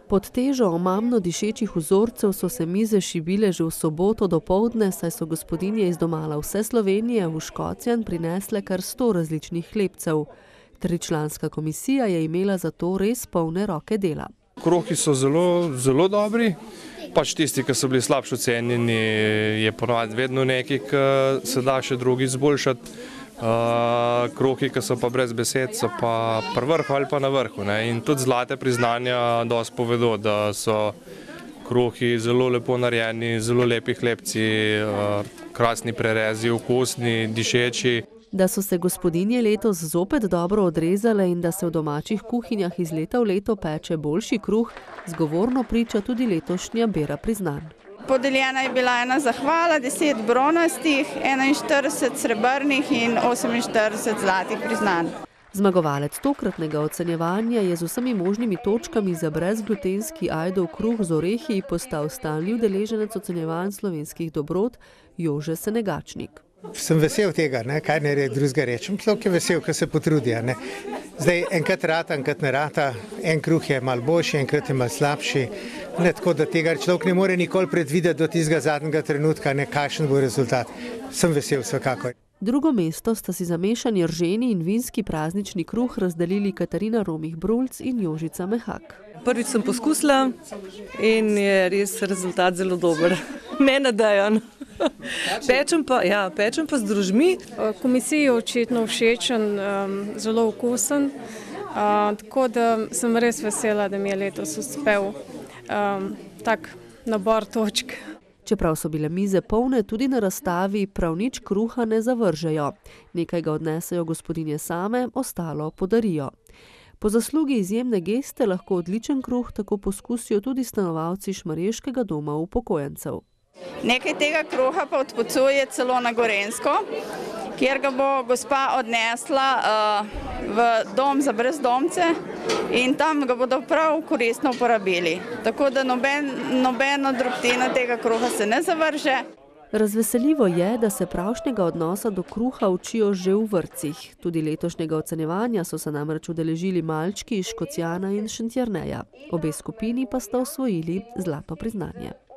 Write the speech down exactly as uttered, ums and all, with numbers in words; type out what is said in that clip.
Pod težo omamno dišečih vzorcev so se mize šibile že v soboto dopoldne, saj so gospodinje iz domala vse Slovenije v Škocjan prinesle kar sto različnih hlebcev. Tričlanska komisija je imela zato res polne roke dela. Krohi so zelo, zelo dobri, pač tisti, ki so bili slabše ocenjeni, je ponovadi vedno nekaj, ki se da še drugi izboljšati. Uh, krohi, ki so pa brez besed, so pa pri vrhu ali pa na vrhu. Ne? In tudi zlate priznanja dosti povedo, da so krohi zelo lepo narejeni, zelo lepi hlebci, uh, krasni prerezi, okusni, dišeči. Da so se gospodinje letos zopet dobro odrezale in da se v domačih kuhinjah iz leta v leto peče boljši kruh, zgovorno priča tudi letošnja bera priznanj. Podeljena je bila ena zahvala, deset bronastih, enainštirideset srebrnih in oseminštirideset zlatih priznanj. Zmagovalec tokratnega ocenjevanja je z vsemi možnimi točkami za brezglutenski ajdov kruh z orehi postal stalni udeleženec ocenjevanj slovenskih dobrot Jože Senegačnik. Sem vesel tega, ne, kaj ne drugega rečem, človek je vesel, ko se potrudi. Ne. Zdaj, enkrat rata, enkrat ne rata, en kruh je malo boljši, enkrat je malo slabši, ne, tako da tega človek ne more nikoli predvideti do tistega zadnjega trenutka, ne, kakšen bo rezultat. Sem vesel vsekakor. Drugo mesto sta si zamešani rženi in vinski praznični kruh razdelili Katarina Romih-Brulc in Jožica Mehak. Prvič sem poskusila in je res rezultat zelo dober. Nenadejan. Pečem pa, ja, pečem pa z družmi. Komisiji je očitno všečen, um, zelo okusen, uh, tako da sem res vesela, da mi je letos uspel um, tak nabor točk. Čeprav so bile mize polne tudi na razstavi, prav nič kruha ne zavržejo. Nekaj ga odnesejo gospodinje same, ostalo podarijo. Po zaslugi izjemne geste lahko odličen kruh tako poskusijo tudi stanovalci Šmarješkega doma upokojencev. Nekaj tega kruha pa odpotuje celo na Gorenjsko, kjer ga bo gospa odnesla uh, v dom za brezdomce in tam ga bodo prav koristno uporabili. Tako da noben, nobena drobtina tega kruha se ne zavrže. Razveseljivo je, da se pravšnjega odnosa do kruha učijo že v vrtcih. Tudi letošnjega ocenjevanja so se namreč udeležili malčki iz Škocjana in Šentjerneja. Obe skupini pa sta osvojili zlato priznanje.